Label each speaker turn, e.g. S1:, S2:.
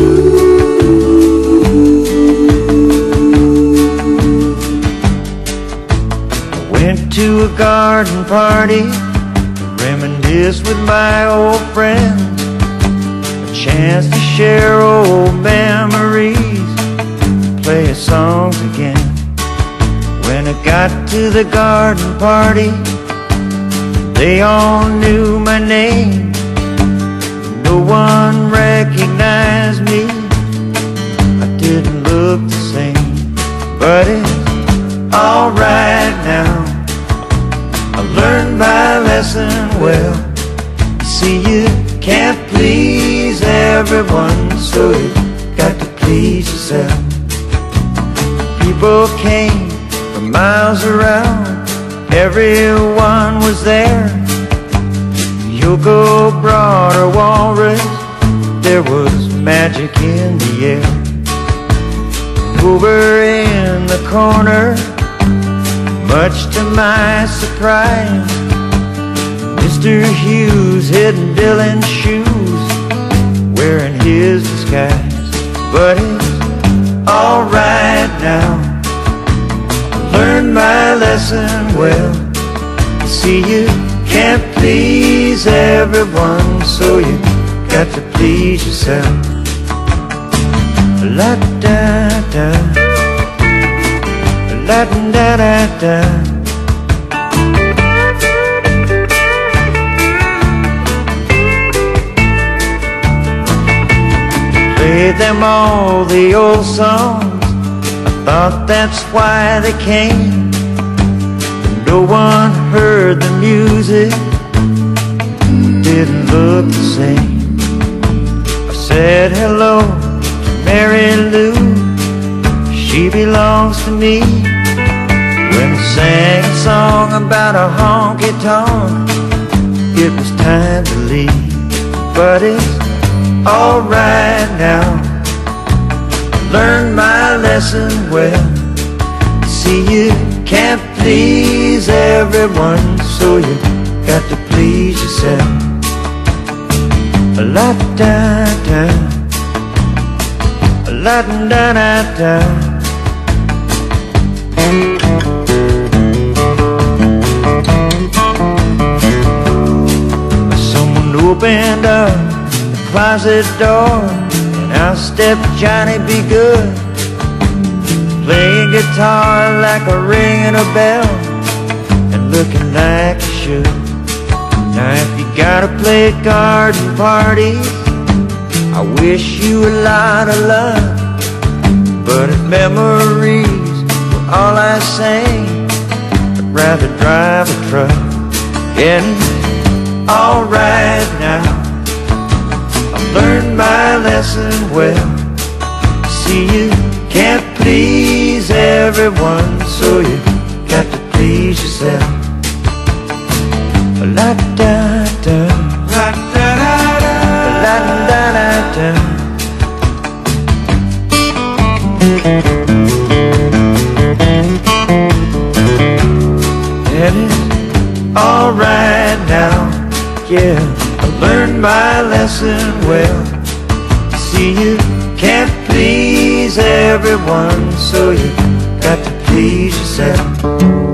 S1: Went to a garden party, reminisce with my old friends, a chance to share old memories, play songs again. When I got to the garden party, they all knew my name. No one recognized me, I didn't look the same. But it's alright now, I learned my lesson well. See, you can't please everyone, so you got to please yourself. People came from miles around, everyone was there. Yoko brought her walrus, there was magic in the air. Over in the corner, much to my surprise, Mr. Hughes hidden Dylan's shoes, wearing his disguise. But it's alright now, I learned my lesson well. See, you can't please everyone, so you got to please yourself. La-da-da, la-da-da-da. Played them all the old songs, I thought that's why they came. No one heard the music, we didn't look the same. I said hello to Mary Lou, she belongs to me. When I sang a song about a honky tonk, it was time to leave. But it's alright now, I learned my lesson well. See, you can't please everyone, so you got to please yourself. La-da-da, la-da-da-da. Someone opened up the closet door, and out stepped Johnny B. Good, playing guitar like a ringing a bell, and looking like he should. Now if you gotta play garden parties, I wish you a lot of luck. But if memories were all I sang, I'd rather drive a truck. And it's alright now, I've learned my lesson well. See, you can't please everyone, so you got to please yourself. La-da-da, la-da-da-da, la-da-da-da. And it's alright now, yeah, I learned my lesson well. See, you can't please everyone, so you got to please yourself.